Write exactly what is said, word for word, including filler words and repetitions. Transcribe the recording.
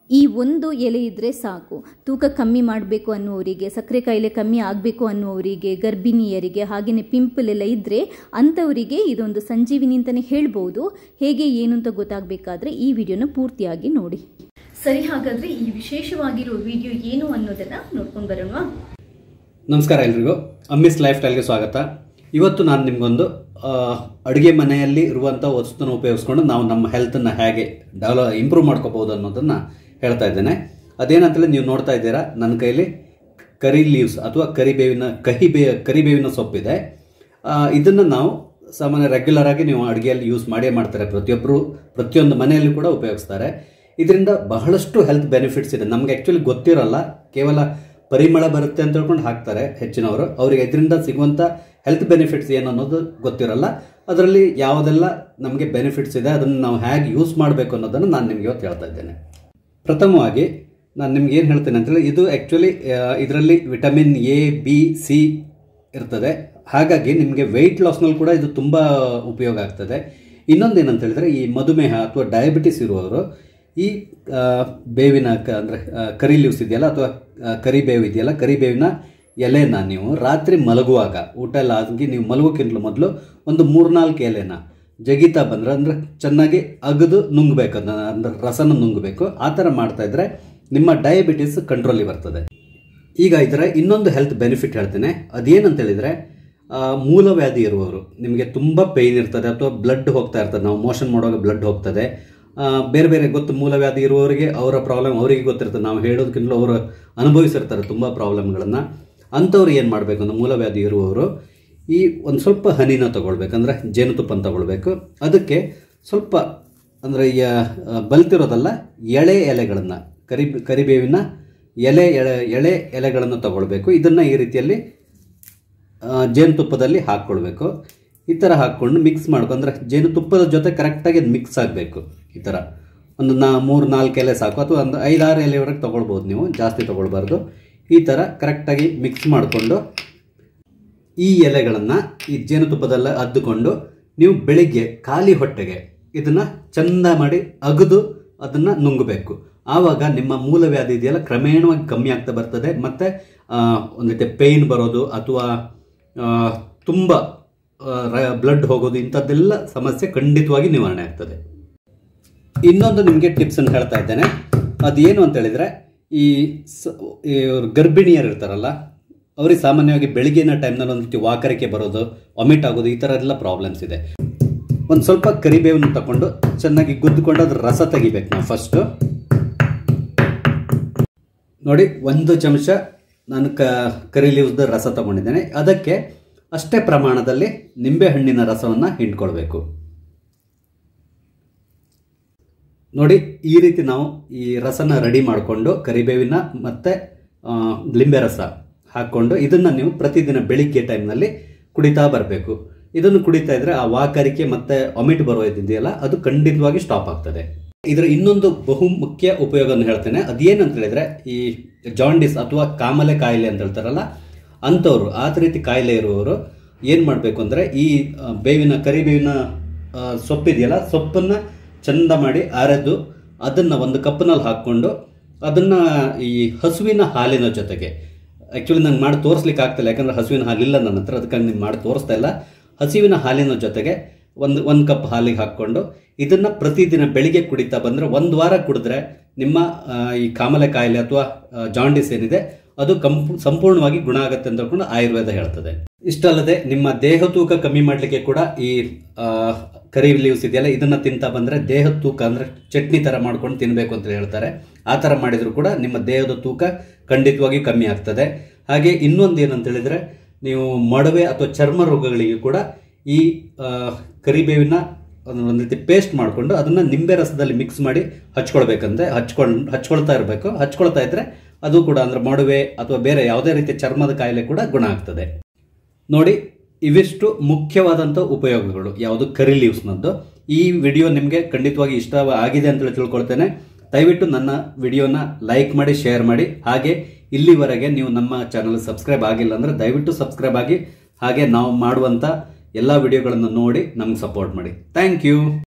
ಈ ಒಂದು ಎಲೆ ಇದ್ದರೆ ಸಾಕು. ತೂಕ ಕಮ್ಮಿ ಮಾಡಬೇಕು ಅನ್ನುವರಿಗೆ, ಸಕ್ಕರೆ ಕಾಯಿಲೆ ಕಮ್ಮಿ ಆಗಬೇಕು ಅನ್ನುವರಿಗೆ, ಗರ್ಭಿಣಿಯರಿಗೆ, ಹಾಗೆಯೇ ಪಿಂಪಲ್ ಎಲ್ಲ ಇದ್ದರೆ ಅಂಥವರಿಗೆ ಇದೊಂದು ಸಂಜೀವಿನಿ ಅಂತಲೇ ಹೇಳ್ಬೋದು. ಹೇಗೆ ಏನು ಅಂತ ಗೊತ್ತಾಗಬೇಕಾದ್ರೆ ಈ ವಿಡಿಯೋನ ಪೂರ್ತಿಯಾಗಿ ನೋಡಿ. ಸರಿ, ಹಾಗಾದರೆ ಈ ವಿಶೇಷವಾಗಿರೋ ವಿಡಿಯೋ ಏನು ಅನ್ನೋದನ್ನು ನೋಡ್ಕೊಂಡು ಬರೋಣ. ನಮಸ್ಕಾರ ಎಲ್ರಿಗೂ, ಅಮ್ಮಿಸ್ ಲೈಫ್ ಸ್ಟೈಲ್ಗೆ ಸ್ವಾಗತ. ಇವತ್ತು ನಾನು ನಿಮಗೊಂದು ಅಡುಗೆ ಮನೆಯಲ್ಲಿ ಇರುವಂಥ ವಸ್ತುನ ಉಪಯೋಗಿಸ್ಕೊಂಡು ನಾವು ನಮ್ಮ ಹೆಲ್ತನ್ನು ಹೇಗೆ ಡೆವಲ ಇಂಪ್ರೂವ್ ಮಾಡ್ಕೋಬೋದು ಅನ್ನೋದನ್ನು ಹೇಳ್ತಾ ಇದ್ದೇನೆ. ಅದೇನಂತೇಳಿ ನೀವು ನೋಡ್ತಾ ಇದ್ದೀರಾ, ನನ್ನ ಕೈಲಿ ಕರಿ ಲೀವ್ಸ್ ಅಥವಾ ಕರಿಬೇವಿನ ಕಹಿ ಬೇ ಕರಿಬೇವಿನ ಸೊಪ್ಪಿದೆ. ಇದನ್ನು ನಾವು ಸಾಮಾನ್ಯ ರೆಗ್ಯುಲರ್ ಆಗಿ ನೀವು ಅಡುಗೆಯಲ್ಲಿ ಯೂಸ್ ಮಾಡೇ ಮಾಡ್ತಾರೆ. ಪ್ರತಿಯೊಬ್ಬರು ಪ್ರತಿಯೊಂದು ಮನೆಯಲ್ಲಿ ಕೂಡ ಉಪಯೋಗಿಸ್ತಾರೆ. ಇದರಿಂದ ಬಹಳಷ್ಟು ಹೆಲ್ತ್ ಬೆನಿಫಿಟ್ಸ್ ಇದೆ. ನಮಗೆ ಆ್ಯಕ್ಚುಲಿ ಗೊತ್ತಿರಲ್ಲ, ಕೇವಲ ಪರಿಮಳ ಬರುತ್ತೆ ಅಂತ ಹೇಳ್ಕೊಂಡು ಹಾಕ್ತಾರೆ ಹೆಚ್ಚಿನವರು. ಅವರಿಗೆ ಇದರಿಂದ ಸಿಗುವಂಥ ಹೆಲ್ತ್ ಬೆನಿಫಿಟ್ಸ್ ಏನು ಅನ್ನೋದು ಗೊತ್ತಿರಲ್ಲ. ಅದರಲ್ಲಿ ಯಾವುದೆಲ್ಲ ನಮಗೆ ಬೆನಿಫಿಟ್ಸ್ ಇದೆ, ಅದನ್ನು ನಾವು ಹೇಗೆ ಯೂಸ್ ಮಾಡಬೇಕು ಅನ್ನೋದನ್ನು ನಾನು ನಿಮಗೆ ಇವತ್ತು ಹೇಳ್ತಾ ಇದ್ದೇನೆ. ಪ್ರಥಮವಾಗಿ ನಾನು ನಿಮ್ಗೆ ಏನು ಹೇಳ್ತೇನೆ ಅಂತೇಳಿ, ಇದು ಆ್ಯಕ್ಚುಲಿ ಇದರಲ್ಲಿ ವಿಟಮಿನ್ ಎ, ಬಿ, ಸಿ ಇರ್ತದೆ. ಹಾಗಾಗಿ ನಿಮಗೆ ವೆಯ್ಟ್ ಲಾಸ್ನಲ್ಲಿ ಕೂಡ ಇದು ತುಂಬ ಉಪಯೋಗ ಆಗ್ತದೆ. ಇನ್ನೊಂದು ಏನಂತ ಹೇಳಿದರೆ, ಈ ಮಧುಮೇಹ ಅಥವಾ ಡಯಾಬಿಟಿಸ್ ಇರುವವರು ಈ ಬೇವಿನ ಕ ಅಂದರೆ ಕರಿ ಲೀವ್ಸ್ ಇದೆಯಲ್ಲ ಅಥವಾ ಕರಿಬೇವು ಇದೆಯಲ್ಲ, ಕರಿಬೇವಿನ ಎಲೆನ ನೀವು ರಾತ್ರಿ ಮಲಗುವಾಗ, ಊಟ ಎಲ್ಲ ಆಗಿ ನೀವು ಮಲಗೋಕ್ಕಿಂತಲೂ ಮೊದಲು ಒಂದು ಮೂರ್ನಾಲ್ಕು ಎಲೆನ ಜಗಿತಾ ಬಂದರೆ, ಅಂದರೆ ಚೆನ್ನಾಗಿ ಅಗದು ನುಂಗಬೇಕು, ಅದನ್ನು ಅಂದರೆ ರಸನ ನುಂಗಬೇಕು. ಆ ಥರ ಮಾಡ್ತಾಯಿದ್ರೆ ನಿಮ್ಮ ಡಯಾಬಿಟಿಸ್ ಕಂಟ್ರೋಲಿಗೆ ಬರ್ತದೆ. ಈಗ ಇದರ ಇನ್ನೊಂದು ಹೆಲ್ತ್ ಬೆನಿಫಿಟ್ ಹೇಳ್ತೇನೆ. ಅದೇನಂತ ಹೇಳಿದರೆ, ಮೂಲವ್ಯಾಧಿ ಇರುವವರು, ನಿಮಗೆ ತುಂಬ ಪೇಯ್ನ್ ಇರ್ತದೆ ಅಥವಾ ಬ್ಲಡ್ ಹೋಗ್ತಾ ಇರ್ತದೆ, ನಾವು ಮೋಷನ್ ಮಾಡುವಾಗ ಬ್ಲಡ್ ಹೋಗ್ತದೆ, ಬೇರೆ ಬೇರೆ ಗೊತ್ತು ಮೂಲವ್ಯಾಧಿ ಇರುವವರಿಗೆ ಅವರ ಪ್ರಾಬ್ಲಮ್ ಅವರಿಗೆ ಗೊತ್ತಿರ್ತದೆ. ನಾವು ಹೇಳೋದಕ್ಕಿಂತಲೂ ಅವರು ಅನುಭವಿಸಿರ್ತಾರೆ ತುಂಬ ಪ್ರಾಬ್ಲಮ್ಗಳನ್ನು. ಅಂಥವ್ರು ಏನು ಮಾಡಬೇಕು ಅಂದರೆ, ಮೂಲವ್ಯಾಧಿ ಇರುವವರು ಈ ಒಂದು ಸ್ವಲ್ಪ ಹನಿನ ತೊಗೊಳ್ಬೇಕಂದ್ರೆ ಜೇನುತುಪ್ಪನ ತೊಗೊಳ್ಬೇಕು. ಅದಕ್ಕೆ ಸ್ವಲ್ಪ ಅಂದರೆ ಬಲ್ತಿರೋದಲ್ಲ, ಎಳೆ ಎಲೆಗಳನ್ನು, ಕರಿ ಕರಿಬೇವಿನ ಎಲೆ ಎಳೆ ಎಳೆ ಎಲೆಗಳನ್ನು ತೊಗೊಳ್ಬೇಕು. ಇದನ್ನು ಈ ರೀತಿಯಲ್ಲಿ ಜೇನುತುಪ್ಪದಲ್ಲಿ ಹಾಕ್ಕೊಳ್ಬೇಕು. ಈ ಥರ ಹಾಕ್ಕೊಂಡು ಮಿಕ್ಸ್ ಮಾಡ್ಕೊಂಡ್ರೆ ಜೇನುತುಪ್ಪದ ಜೊತೆ ಕರೆಕ್ಟಾಗಿ ಅದು ಮಿಕ್ಸ್ ಆಗಬೇಕು. ಈ ಥರ ಒಂದು ನಾ ಮೂರು ನಾಲ್ಕು ಎಲೆ ಸಾಕು, ಅಥವಾ ಒಂದು ಐದಾರು ಎಲೆವರೆಗೆ ತೊಗೊಳ್ಬೋದು ನೀವು, ಜಾಸ್ತಿ ತೊಗೊಳ್ಬಾರ್ದು. ಈ ಥರ ಕರೆಕ್ಟಾಗಿ ಮಿಕ್ಸ್ ಮಾಡಿಕೊಂಡು ಈ ಎಲೆಗಳನ್ನು ಈ ಜೇನುತುಪ್ಪದಲ್ಲ ಅದ್ದುಕೊಂಡು ನೀವು ಬೆಳಿಗ್ಗೆ ಖಾಲಿ ಹೊಟ್ಟೆಗೆ ಇದನ್ನು ಚೆಂದ ಮಾಡಿ ಅಗದು ಅದನ್ನು ನುಂಗಬೇಕು. ಆವಾಗ ನಿಮ್ಮ ಮೂಲವ್ಯಾಧಿ ಇದೆಯಲ್ಲ ಕ್ರಮೇಣವಾಗಿ ಕಮ್ಮಿ ಆಗ್ತಾ ಬರ್ತದೆ. ಮತ್ತು ಒಂದು ರೀತಿ ಪೇಯ್ನ್ ಬರೋದು ಅಥವಾ ತುಂಬ ಬ್ಲಡ್ ಹೋಗೋದು, ಇಂಥದ್ದೆಲ್ಲ ಸಮಸ್ಯೆ ಖಂಡಿತವಾಗಿ ನಿವಾರಣೆ ಆಗ್ತದೆ. ಇನ್ನೊಂದು ನಿಮಗೆ ಟಿಪ್ಸನ್ನು ಹೇಳ್ತಾ ಇದ್ದೇನೆ. ಅದೇನು ಅಂತ ಹೇಳಿದರೆ, ಈ ಸ ಗರ್ಭಿಣಿಯರು ಇರ್ತಾರಲ್ಲ, ಅವ್ರಿಗೆ ಸಾಮಾನ್ಯವಾಗಿ ಬೆಳಗಿನ ಟೈಮ್ನಲ್ಲಿ ಒಂದು ರೀತಿ ವಾಕರಿಕೆ ಬರೋದು, ವಾಮಿಟ್ ಆಗೋದು, ಈ ಥರ ಎಲ್ಲ ಪ್ರಾಬ್ಲಮ್ಸ್ ಇದೆ. ಒಂದು ಸ್ವಲ್ಪ ಕರಿಬೇವನ್ನು ತಗೊಂಡು ಚೆನ್ನಾಗಿ ಗುದ್ದುಕೊಂಡು ಅದ್ರ ರಸ ತೆಗಿಬೇಕು ನಾವು ಫಸ್ಟು. ನೋಡಿ, ಒಂದು ಚಮಚ ನಾನು ಕ ಕರಿ ಲೀವ್ಸ್ದ ರಸ ತಗೊಂಡಿದ್ದೇನೆ. ಅದಕ್ಕೆ ಅಷ್ಟೇ ಪ್ರಮಾಣದಲ್ಲಿ ನಿಂಬೆಹಣ್ಣಿನ ರಸವನ್ನು ಹಿಂಡ್ಕೊಳ್ಬೇಕು. ನೋಡಿ, ಈ ರೀತಿ ನಾವು ಈ ರಸನ ರೆಡಿ ಮಾಡಿಕೊಂಡು ಕರಿಬೇವಿನ ಮತ್ತು ಲಿಂಬೆ ರಸ ಹಾಕ್ಕೊಂಡು ಇದನ್ನು ನೀವು ಪ್ರತಿದಿನ ಬೆಳಿಗ್ಗೆ ಟೈಮ್ನಲ್ಲಿ ಕುಡಿತಾ ಬರಬೇಕು. ಇದನ್ನು ಕುಡಿತಾ ಇದ್ದರೆ ಆ ವಾಕರಿಕೆ ಮತ್ತು ವಾಮಿಟ್ ಬರೋದಿದೆಯಲ್ಲ, ಅದು ಖಂಡಿತವಾಗಿ ಸ್ಟಾಪ್ ಆಗ್ತದೆ. ಇದರ ಇನ್ನೊಂದು ಬಹು ಮುಖ್ಯ ಉಪಯೋಗವನ್ನು ಹೇಳ್ತೇನೆ. ಅದೇನಂತ ಹೇಳಿದರೆ, ಈ ಜಾಂಡಿಸ್ ಅಥವಾ ಕಾಮಲೆ ಕಾಯಿಲೆ ಅಂತ ಹೇಳ್ತಾರಲ್ಲ, ಅಂಥವ್ರು, ಆ ರೀತಿ ಕಾಯಿಲೆ ಇರುವವರು ಏನು ಮಾಡಬೇಕು ಅಂದರೆ, ಈ ಬೇವಿನ ಕರಿಬೇವಿನ ಸೊಪ್ಪಿದೆಯಲ್ಲ, ಸೊಪ್ಪನ್ನು ಚೆಂದ ಮಾಡಿ ಅರೆದು ಅದನ್ನು ಒಂದು ಕಪ್ನಲ್ಲಿ ಹಾಕ್ಕೊಂಡು ಅದನ್ನು ಈ ಹಸುವಿನ ಹಾಲಿನ ಜೊತೆಗೆ, ಆ್ಯಕ್ಚುಲಿ ನಂಗೆ ಮಾಡಿ ತೋರಿಸ್ಲಿಕ್ಕೆ ಆಗ್ತಿಲ್ಲ, ಯಾಕಂದರೆ ಹಸುವಿನ ಹಾಲಿಲ್ಲ ನನ್ನ ಹತ್ರ, ಅದಕ್ಕಾಗಿ ನೀವು ಮಾಡಿ ತೋರಿಸ್ತಾ ಇಲ್ಲ. ಹಸುವಿನ ಹಾಲಿನ ಜೊತೆಗೆ ಒಂದು ಒಂದು ಕಪ್ ಹಾಲಿಗೆ ಹಾಕ್ಕೊಂಡು ಇದನ್ನು ಪ್ರತಿದಿನ ಬೆಳಿಗ್ಗೆ ಕುಡಿತಾ ಬಂದರೆ ಒಂದು ವಾರ ಕುಡಿದ್ರೆ ನಿಮ್ಮ ಈ ಕಾಮಲೆ ಕಾಯಿಲೆ ಅಥವಾ ಜಾಂಡಿಸ್ ಏನಿದೆ ಅದು ಕಂಪು ಸಂಪೂರ್ಣವಾಗಿ ಗುಣ ಆಗುತ್ತೆ ಅಂತ ಹೇಳ್ಕೊಂಡು ಆಯುರ್ವೇದ ಹೇಳ್ತದೆ. ಇಷ್ಟಲ್ಲದೆ ನಿಮ್ಮ ದೇಹ ತೂಕ ಕಮ್ಮಿ ಮಾಡಲಿಕ್ಕೆ ಕೂಡ ಈ ಕರಿ ಲೀವ್ಸ್ ಇದೆಯಲ್ಲ, ಇದನ್ನು ತಿಂತಾ ಬಂದರೆ ದೇಹದ ತೂಕ ಅಂದರೆ ಚಟ್ನಿ ಥರ ಮಾಡ್ಕೊಂಡು ತಿನ್ನಬೇಕು ಅಂತ ಹೇಳ್ತಾರೆ. ಆ ಥರ ಮಾಡಿದರೂ ಕೂಡ ನಿಮ್ಮ ದೇಹದ ತೂಕ ಖಂಡಿತವಾಗಿ ಕಮ್ಮಿ ಆಗ್ತದೆ. ಹಾಗೆ ಇನ್ನೊಂದು ಏನಂತ ಹೇಳಿದರೆ, ನೀವು ಮೊಡವೆ ಅಥವಾ ಚರ್ಮ ರೋಗಗಳಿಗೆ ಕೂಡ ಈ ಕರಿಬೇವಿನ ಒಂದು ರೀತಿ ಪೇಸ್ಟ್ ಮಾಡಿಕೊಂಡು ಅದನ್ನು ನಿಂಬೆ ರಸದಲ್ಲಿ ಮಿಕ್ಸ್ ಮಾಡಿ ಹಚ್ಕೊಳ್ಬೇಕಂತೆ. ಹಚ್ಕೊಂಡು ಹಚ್ಕೊಳ್ತಾ ಇರಬೇಕು. ಹಚ್ಕೊಳ್ತಾ ಇದ್ದರೆ ಅದು ಕೂಡ ಅಂದರೆ ಮೊಡವೆ ಅಥವಾ ಬೇರೆ ಯಾವುದೇ ರೀತಿಯ ಚರ್ಮದ ಕಾಯಿಲೆ ಕೂಡ ಗುಣ ಆಗ್ತದೆ. ನೋಡಿ, ಇವಿಷ್ಟು ಮುಖ್ಯವಾದಂಥ ಉಪಯೋಗಗಳು ಯಾವುದು ಕರಿ ಲೀವ್ಸ್ನದ್ದು. ಈ ವಿಡಿಯೋ ನಿಮಗೆ ಖಂಡಿತವಾಗಿ ಇಷ್ಟ ಆಗಿದೆ ಅಂತೇಳಿ ತಿಳ್ಕೊಳ್ತೇನೆ. ದಯವಿಟ್ಟು ನನ್ನ ವಿಡಿಯೋನ ಲೈಕ್ ಮಾಡಿ, ಶೇರ್ ಮಾಡಿ. ಹಾಗೆ ಇಲ್ಲಿವರೆಗೆ ನೀವು ನಮ್ಮ ಚಾನಲ್ ಸಬ್ಸ್ಕ್ರೈಬ್ ಆಗಿಲ್ಲ ಅಂದರೆ ದಯವಿಟ್ಟು ಸಬ್ಸ್ಕ್ರೈಬ್ ಆಗಿ, ಹಾಗೆ ನಾವು ಮಾಡುವಂಥ ಎಲ್ಲ ವಿಡಿಯೋಗಳನ್ನು ನೋಡಿ ನಮ್ಗೆ ಸಪೋರ್ಟ್ ಮಾಡಿ. Thank you.